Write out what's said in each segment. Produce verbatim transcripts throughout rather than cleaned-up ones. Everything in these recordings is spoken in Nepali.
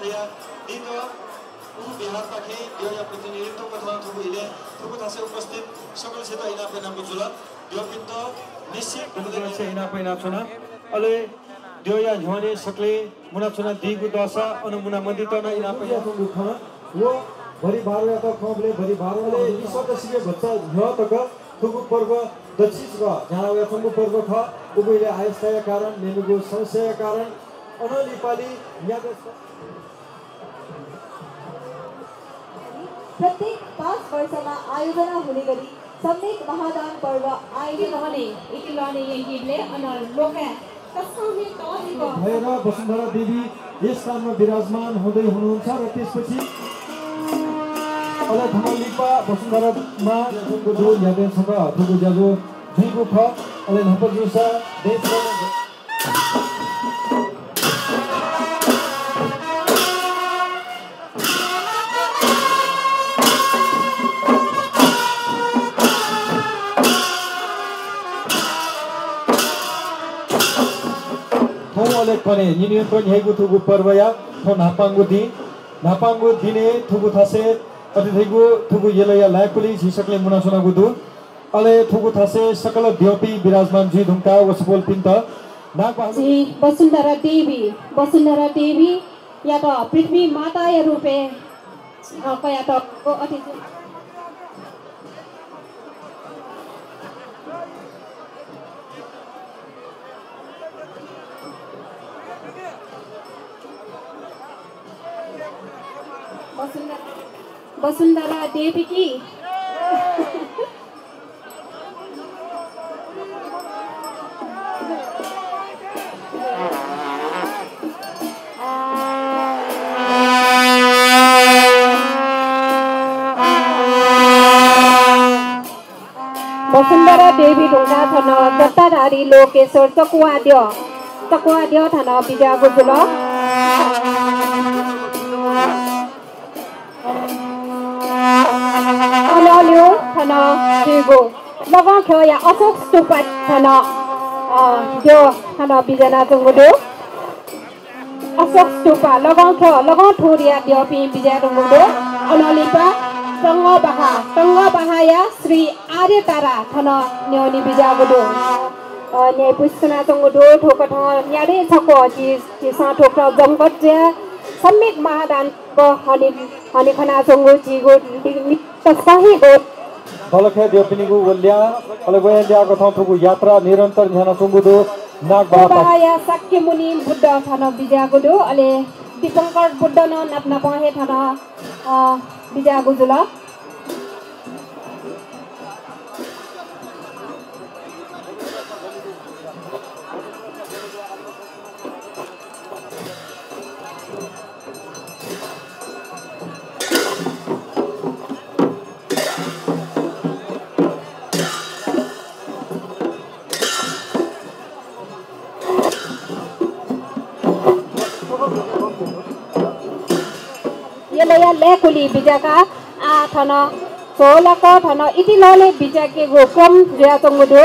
या दीतो उ बिहार पाखे यो या प्रतिनिधित्व कथा थुबु इले थुबु थासे उपस्थित सकल क्षेत्र इना पेना बुजुल यो पिन्त निश्चित से इना पेना छुना अले यो या झोने सकले मुना छुना दिगु दशा अनुमुना मन्दिर न इना पेना थुबु ख वो भरि बारया त खबले भरि बारले ईश्वर सिके बच्चा ह्य तक थुबु पर्व दक्षिण ग जहाँ थुबु पर्व ख उबैले आयस्थय कारण नेनुगु संशय कारण अन नेपाली याद प्रत्येक पाँच वर्षमा आयोजना हुने गरी सम्यक महादान पर्व आयोजना रहने यति लने यहीले अन लोका कसमे तजिको भएर वसुन्धरा देवी यस स्थानमा विराजमान हुँदै हुनुहुन्छ र त्यसपछि अले धमलिपा वसुन्धरामा जुनको जो यादेसँग जुनको जजो जुनको ख अले नपजुसा देश अले कने नियन्त्रण हेगु थुगु पर्वया थो नापांगु दि नापांगु दिने थुगु थासे अतिथिगु थुगु येलया लायकुली झिसकले मुनासुना गुदु अले थुगु थासे सकल द्योपी विराजमान जी धुमका वसपोल पिन्त नागपा जी वसुन्धरा देवी वसुन्धरा देवी या त पृथ्वी माता या रूपे कया त अतिथि वसुन्धरा देवी की वसुन्धरा देवी ढुङ्गा छन जत्ताधारी लोकेश्वर चकुवाद्य चकुवाद्य थन विजय गुजुल अनल्यो थन जिगो लगन ख या अशोक स्तूप थन जो थन बिजना जंगुदो अशोक स्तूप लगन ख लगन ठोरिया दियपि बिजा जंगुदो अनलिपा संग बहा संग बहाया श्री आर्य तारा थन न्योनी बिजा गुदो ने पुष्कना जंगुदो ठोक ठ न्याडे छको जि जि सा ठोक जंगत जे सम्यक महादान को हनि हनि खना जंगु जिगो सही हो दलखे देवपिनीगु वल्या अले वयल्या कथा थुगु यात्रा निरन्तर ध्यान सुंगुदो नाग बाबा या सक्के मुनि बुद्ध थन बिजा गुदो अले दीपंकर बुद्ध न नाप्ना पहे थन बिजा गुजुल या लेकुली बिजाका आ थन सोलक थन इति लले बिजाके गो क्रम ज्या चंगुदो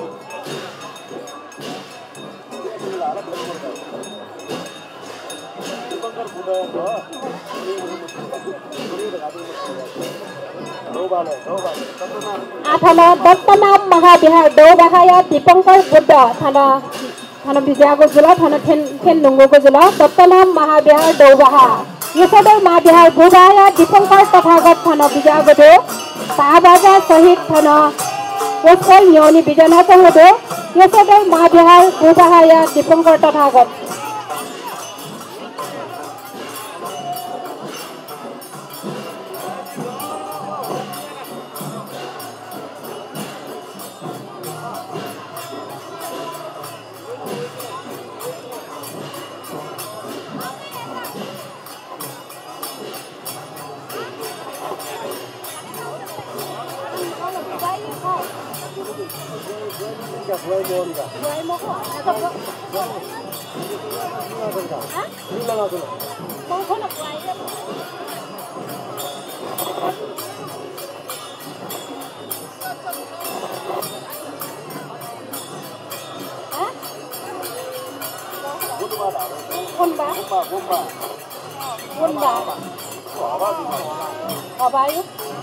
आ थन दत्तनाम महाविहार दौबाहाया दीपंकर बुद्ध थन थन बिजाको जुल थन थेन थेन नुंगोको जुल दत्तनाम महाविहार दौबाहा यसोदर महाविहार गुबाया दीपंकर तथागत थन बिजागदो साबाजा सहित थन वस्कल न्योनी बिजना चंगदो यसोदर महाविहार गुबाया दीपंकर तथागत Wunda. Abayu.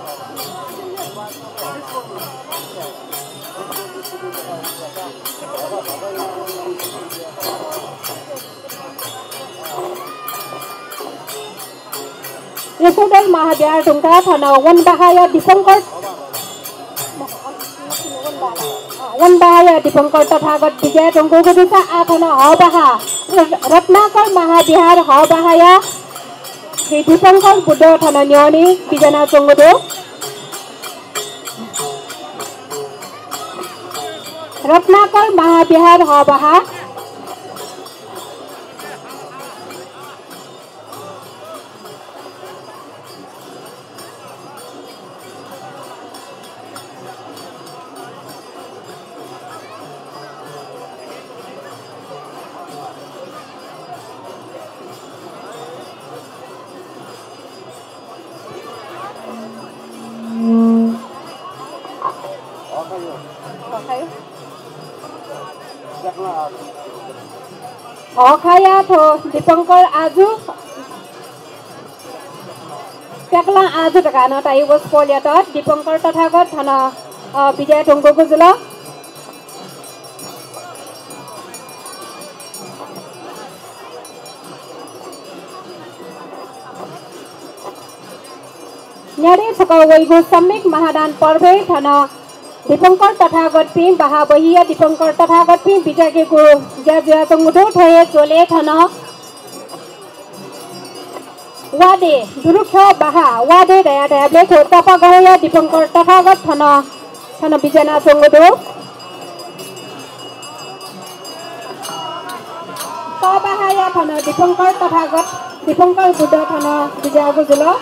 Yesodai Mahabiar Tungka Thana Wan Bahaya Dipangkar Wan Bahaya Dipangkar Tathagat Vijay Tungku Gudisa Athana Habaha Ratnakar Mahabihar Habahaya Sri Dipangkar Buddha Thana Nyoni Vijana Tunggudu Ratnakar Mahabihar Habaha Okaya to Dipangkar Aju Pekla Aju Takana Tai was Poliatot Dipangkar Tathagat Thana Vijay Tunggu Guzula Nyari Sakawaigu Samyak Mahadan Parve Thana Dipangkar Tathagat Pin Bahabahiya Dipangkar Tathagat Pin Vijay Gu Jajya Tunggudu Thoye Chole Thana Wade Durukho Baha Wade Daya Daya Bleko Tapa Gahaya Dipangkar Tathagat Thana Thana Vijana Tunggudu Tabahaya Thana Dipangkar Tathagat Dipangkar Buddha Thana Vijaya Guzula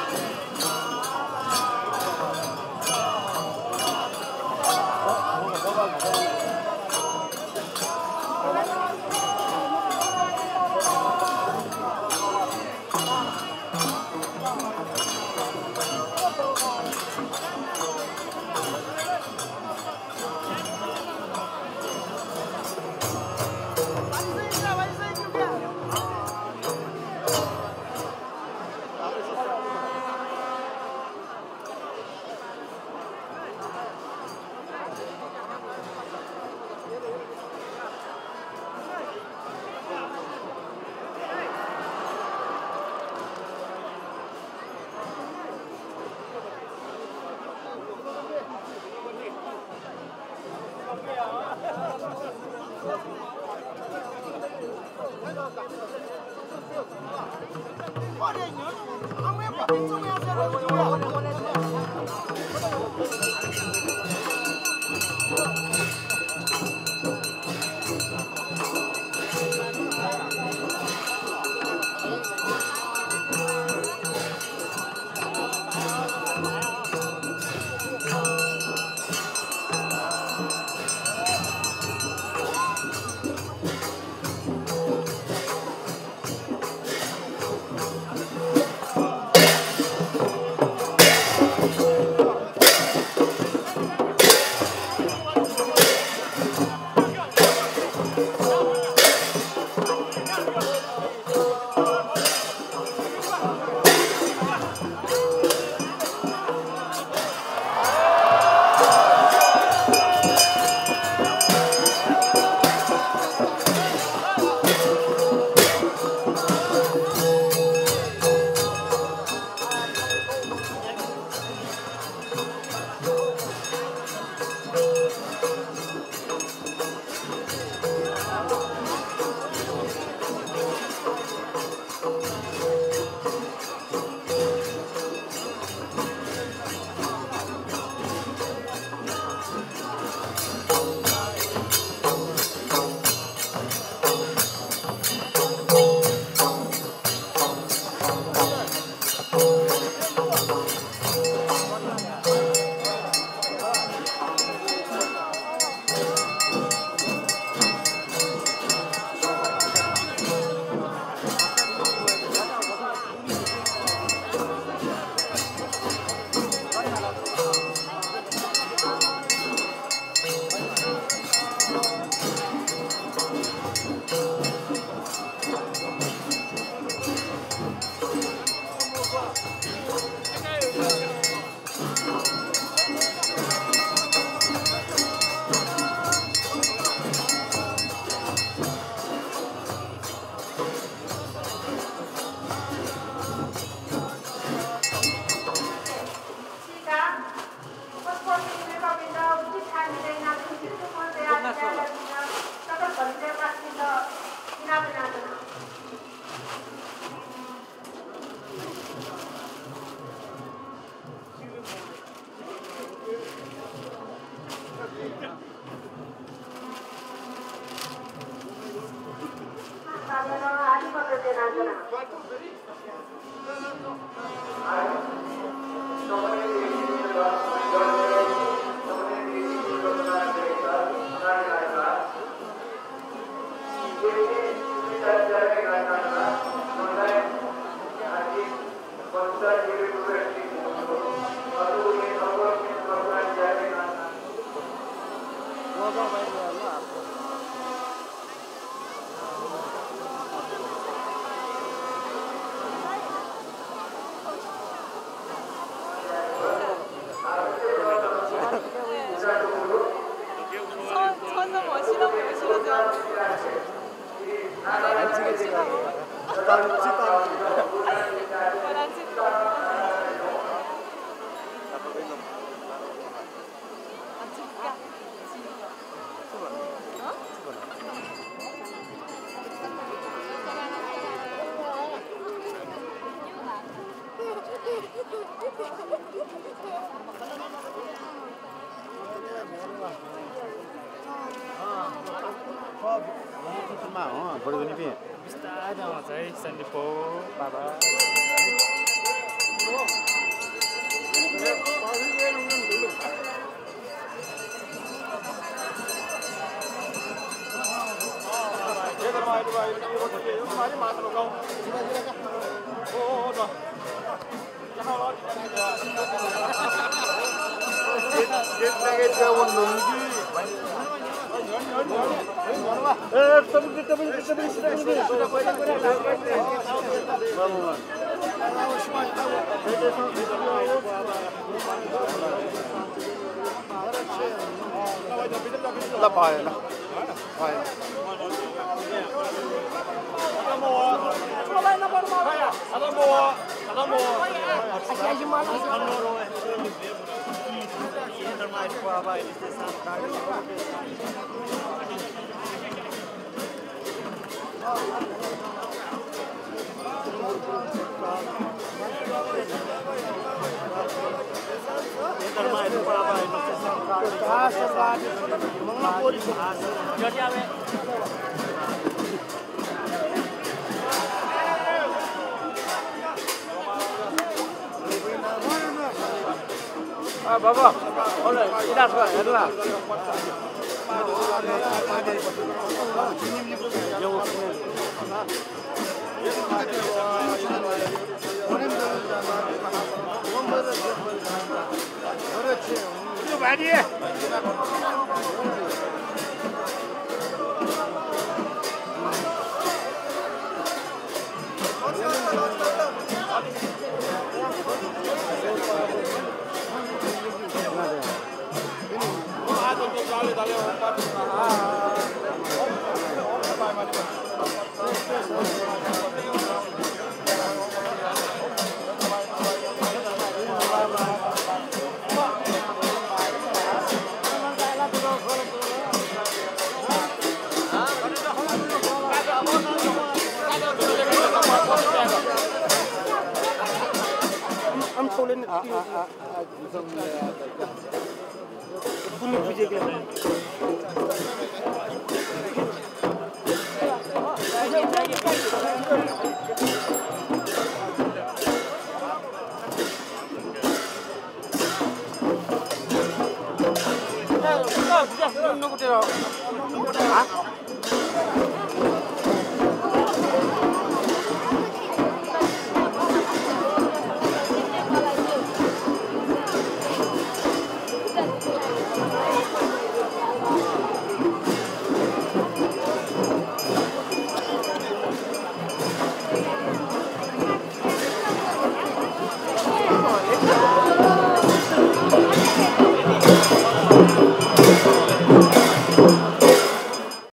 Thank you.